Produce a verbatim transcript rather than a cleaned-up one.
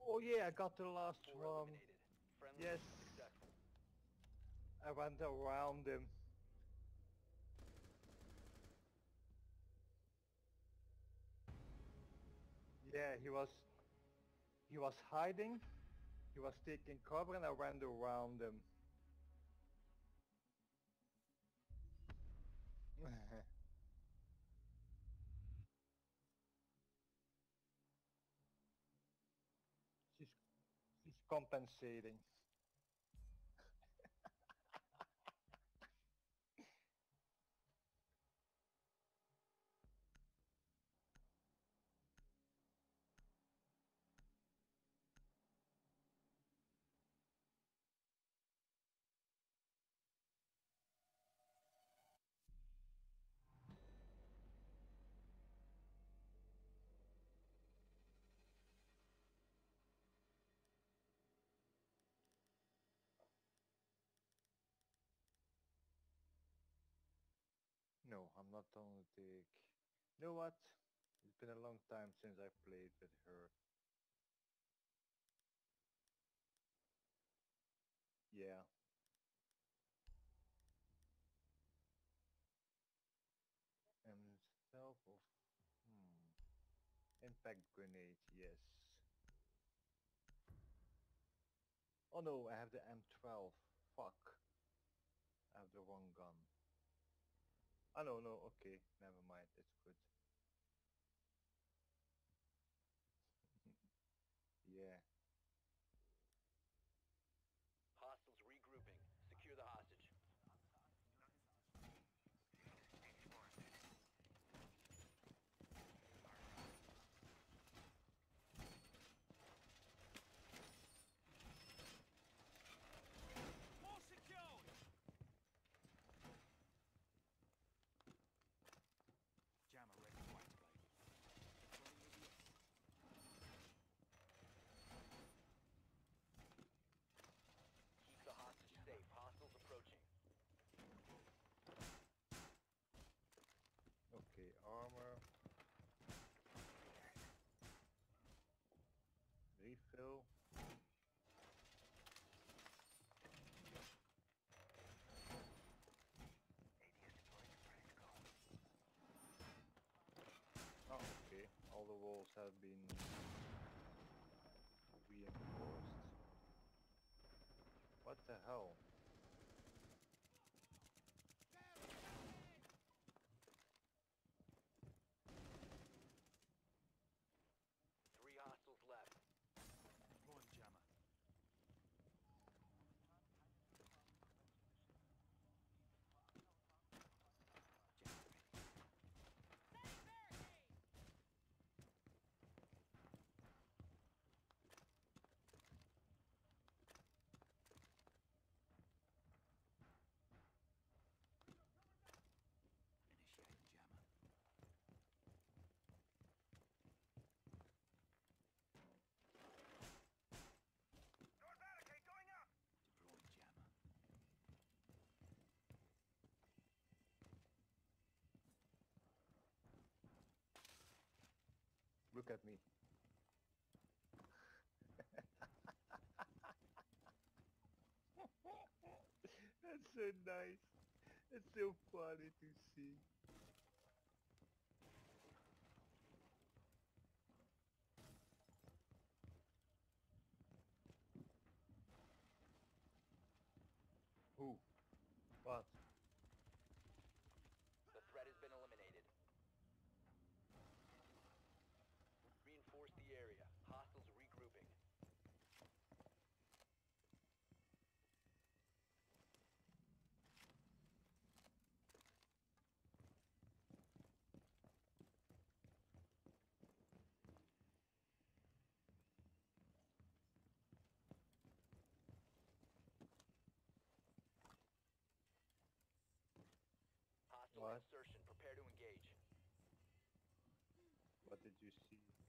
Oh yeah, I got the last Four one. eliminated. Friendly Yes. mission successful. I went around him. Yeah, he was he was hiding. He was taking cover and I went around him. she's she's compensating. No, I'm not on the take. You know what? It's been a long time since I played with her. Yeah. And self of hmm. Impact grenade, yes. Oh no, I have the M twelve. Fuck. I have the wrong gun. Oh no, no, okay. Never mind, it's good. Yeah. Hostiles regrouping. Secure the hostage. More secured! Jammer ready to activate. Keep the hostage safe. Hostiles approaching. Okay, armor. Refill. Oh, okay. All the walls have been reinforced. What the hell? Three hostiles left. Deploying jammer. Initiating jammer. Deploying jammer. Look at me. That's so nice. It's so funny to see. Who? What? The threat has been eliminated. Reinforce the area. Hostiles regrouping. Hostile What? insertion. Prepare to engage. What did you see?